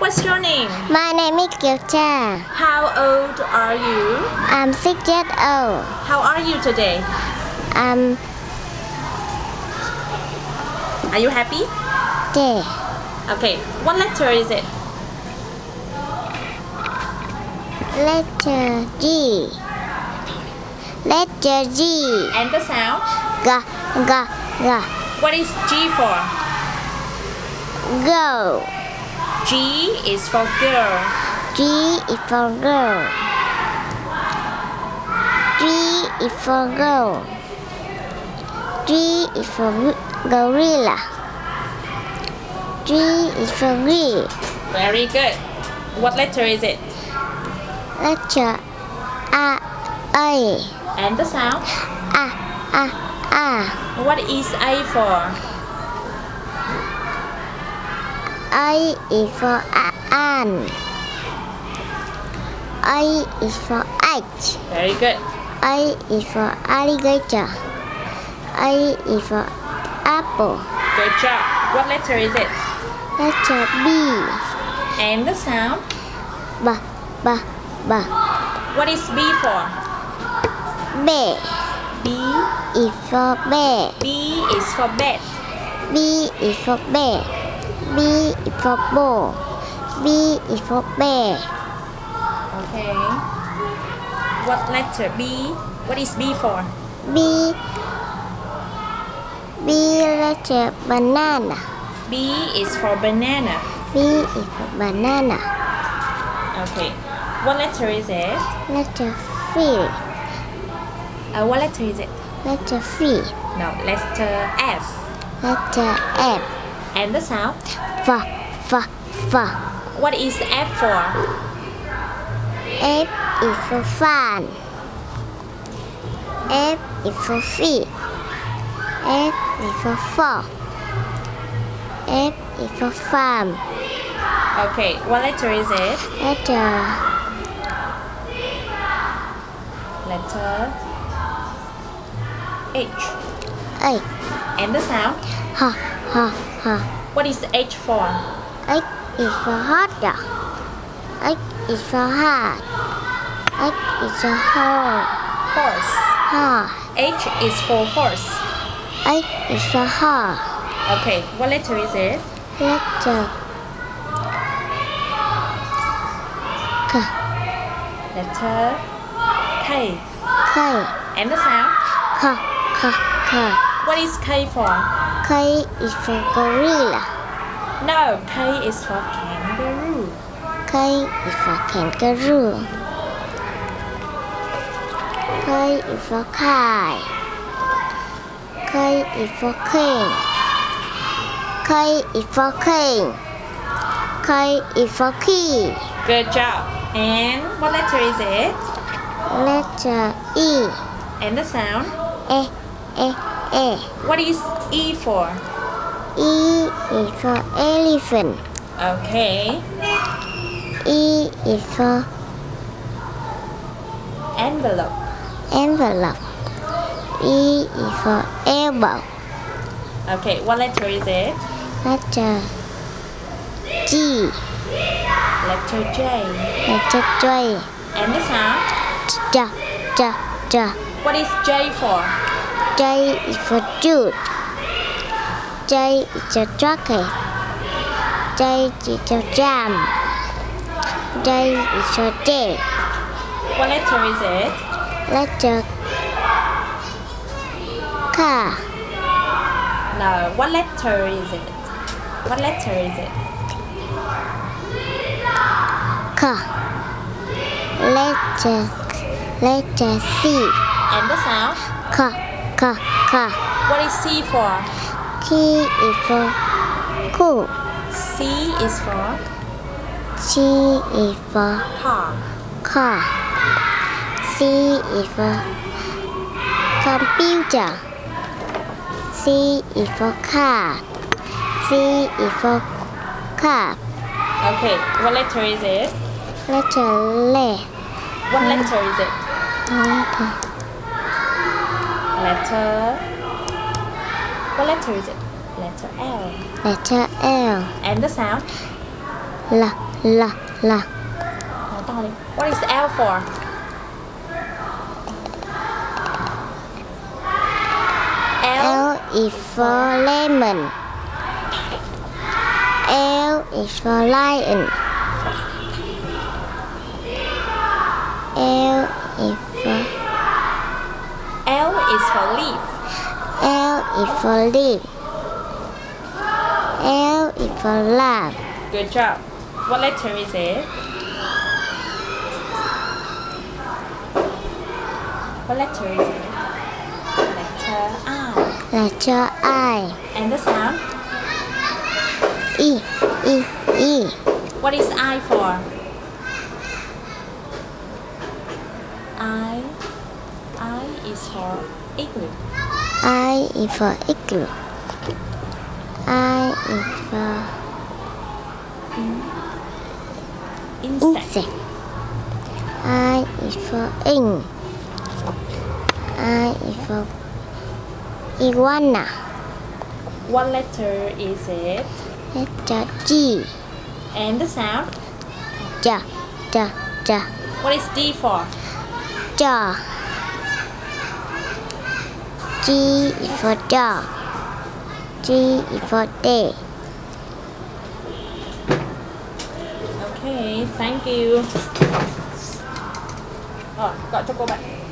What's your name? My name is Kielcha. How old are you? I'm 6 years old. How are you today? Are you happy? J. Okay, what letter is it? Letter G. Letter G. And the sound? G. G. G. What is G for? Go. G is for girl. G is for girl. G is for girl. G is for gorilla. G is for green. Very good. What letter is it? Letter A. A. And the sound? A. A. A. What is A for? A is for ant. A is for H. Very good. A is for alligator. A is for apple. Good job. What letter is it? Letter B. And the sound? B. B. B. What is B for? Bear. B. Is for bear. B is for bed. B is for bear. B is for ball. B is for bear. Okay. What letter? B. What is B for? B. B letter banana. B is for banana. B is for banana. Okay. What letter is it? Letter C. What letter is it? Letter C. No, letter F. Letter F. And the sound? F. F. F. What is F for? F is for fan. F is for feet. F is for fall. F is for farm. Okay. What letter is it? Letter H. H. And the sound? Ha. Ha. Ha. What is H for? H is for hot dog. H is for hot. H is for hole. Horse. Ha. H is for horse. H is for hot. Okay. What letter is it? Letter K. Letter K. K. And the sound? K. K. K. What is K for? K is for gorilla. No, K is for kangaroo. K is for kangaroo. K is for kite. K is for king. K is for king. K is for key. Good job. And what letter is it? Letter E. And the sound? E. E. E. What is E for? E is for elephant. Okay. E is for Envelope. envelope. E is for elbow. Okay, what letter is it? Letter G. Letter J. Letter J. And the sound? J. J. J. What is J for? J is for Jude. J is a jacket. J is a jam. J is a J. What letter is it? Letter K. No, what letter is it? What letter is it? K. Letter C. And the sound? K. K. K. What is C for? K is for cool. C is for C is for car. car. C is for computer. C is for car. C is for car. Okay, what letter is it? Letter L. What letter is it? Letter. What letter is it? Letter L. Letter L. And the sound? L. La. Nói to đi. What is L for? L is for lemon. L is for lion. L is for leaf. L is for leaf. L is for lamb. Good job. What letter is it? What letter is it? Letter I. Letter I. And the sound? E. What is I for? I is for igloo. I is for igloo. I is for insect. I is for ink. I is for iguana. What letter is it? Letter G. And the sound? Ja. What is D for? Jaw. G is for jaw. G is for day. Okay, thank you. Gọi cho cô bạn.